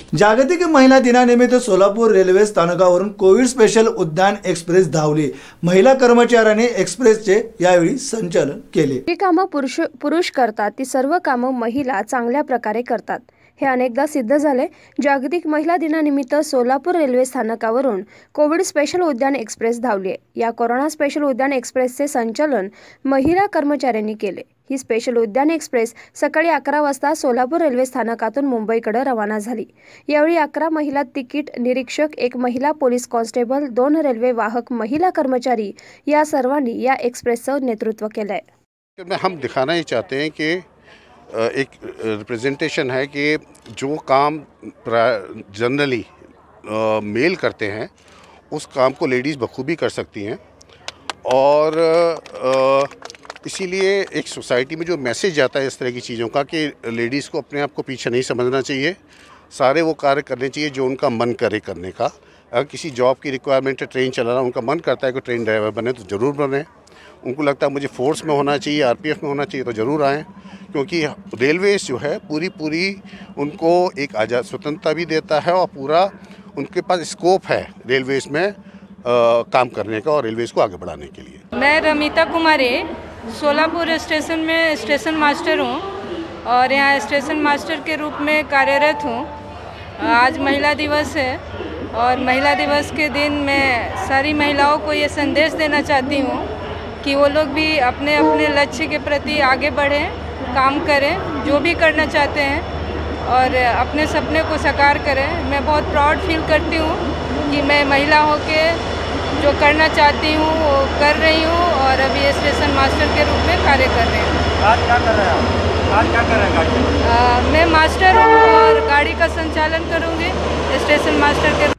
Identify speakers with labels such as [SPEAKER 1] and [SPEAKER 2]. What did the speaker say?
[SPEAKER 1] जागतिक महिला दिनानिमित्त सोलापूर रेल्वे स्थानकावरून कोविड स्पेशल उद्यान एक्सप्रेस धावली। महिला कर्मचाऱ्यांनी एक्सप्रेसचे यावेळी संचालन केले।
[SPEAKER 2] जी कामं पुरुष करतात ती सर्व कामं महिला चांगल्या प्रकारे करतात, हे अनेकदा सिद्ध झाले। जागतिक महिला दिनानिमित्त सोलापूर रेल्वे स्थानकावरून कोविड स्पेशल उद्यान एक्सप्रेस धावली। या कोरोना स्पेशल उद्यान एक्सप्रेसचे संचालन महिला कर्मचाऱ्यांनी केले। ही स्पेशल उद्यान एक्सप्रेस सकाळी 11 वाजता सोलापूर रेल्वे स्थानकातून मुंबईकडे रवाना झाली। यावेळी 11 महिला तिकीट निरीक्षक, 1 महिला पोलीस कॉन्स्टेबल, 2 रेल्वे वाहक महिला कर्मचारी या सर्वांनी या एक्सप्रेसचं नेतृत्व केलंय।
[SPEAKER 3] हम दिखाना ही चाहते हैं कि एक रिप्रेजेंटेशन है कि जो काम जनरली मेल करते हैं उस काम को लेडीज़ बखूबी कर सकती हैं, और इसीलिए एक सोसाइटी में जो मैसेज जाता है इस तरह की चीज़ों का कि लेडीज़ को अपने आप को पीछे नहीं समझना चाहिए, सारे वो कार्य करने चाहिए जो उनका मन करे करने का। अगर किसी जॉब की रिक्वायरमेंट है, ट्रेन चलाना उनका मन करता है कि ट्रेन ड्राइवर बने तो ज़रूर बने। उनको लगता है मुझे फोर्स में होना चाहिए, आरपीएफ में होना चाहिए तो ज़रूर आएँ, क्योंकि रेलवेज़ जो है पूरी उनको एक आज़ाद स्वतंत्रता भी देता है और पूरा उनके पास स्कोप है रेलवेज़ में काम करने का और रेलवेज़ को आगे बढ़ाने के लिए।
[SPEAKER 4] मैं रमिता कुमारी सोलापुर स्टेशन में स्टेशन मास्टर हूँ और यहाँ स्टेशन मास्टर के रूप में कार्यरत हूँ। आज महिला दिवस है और महिला दिवस के दिन मैं सारी महिलाओं को ये संदेश देना चाहती हूँ कि वो लोग भी अपने अपने लक्ष्य के प्रति आगे बढ़ें, काम करें, जो भी करना चाहते हैं और अपने सपने को साकार करें। मैं बहुत प्राउड फील करती हूँ कि मैं महिला होके जो करना चाहती हूँ वो कर रही हूँ और अभी स्टेशन मास्टर के रूप में कार्य कर रही हूँ।
[SPEAKER 5] आज क्या कर रहे हैं आप? आज क्या कर रहे हैं गाड़ी?
[SPEAKER 4] मैं मास्टर हूँ और गाड़ी का संचालन करूँगी स्टेशन मास्टर के